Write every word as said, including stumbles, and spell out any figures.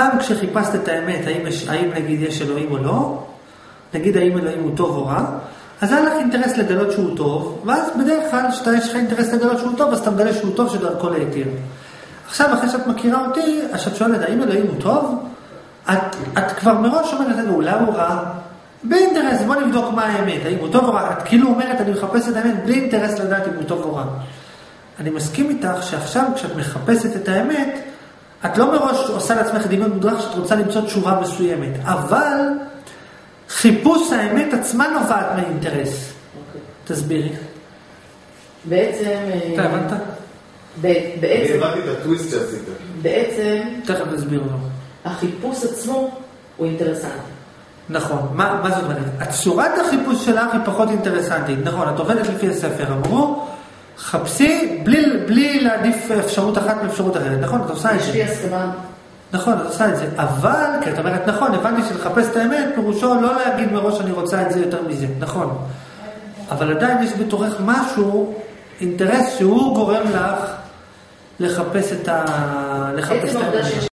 פעם כשחיפשת את האמת, האם, האם נגיד יש אלוהים או לא, נגיד האם אלוהים הוא טוב או רע, אז היה לך אינטרס לגלות שהוא טוב, ואז בדרך כלל שאתה יש לך אינטרס לגלות שהוא טוב, אז אתה מגלה שהוא טוב שדרכו להיטיב. עכשיו, אחרי שאת מכירה אותי, אז שאת שואלת, האם אלוהים הוא טוב? את, את כבר מראש אומרת, אולי הוא רע, באינטרס, בוא נבדוק מה האמת, האם הוא טוב או רע. את כאילו אומרת, אני מחפשת את האמת, בלי אינטרס לדעת אם הוא טוב או רע. אני מסכים איתך שעכשיו, כשאת מחפשת את האמת, את לא מראש עושה לעצמך דמיון מודרך שאת רוצה למצוא תשובה מסוימת, אבל חיפוש האמת עצמה נובעת מהאינטרס. Okay. תסבירי. בעצם... אתה הבנת? בעצם... אני הבנתי את הטוויסט שעשית. בעצם... תכף נסביר לו. החיפוש עצמו הוא אינטרסנטי. נכון. מה, מה זאת אומרת? הצורת החיפוש שלך היא פחות אינטרסנטית. נכון, את עובדת לפי הספר. אמרו, חפשי בלי, בלי להעדיף אפשרות אחת מאפשרות אחרת. נכון, את עושה את זה. יש לי הסכמה. נכון, את עושה את זה. אבל, כי את אומרת, נכון, הבנתי שלחפש את האמת, פירושו לא להגיד מראש שאני רוצה את זה יותר מזה. נכון. אבל עדיין יש בתורך משהו, אינטרס שהוא גורם לך לחפש את ה... לחפש את האמת.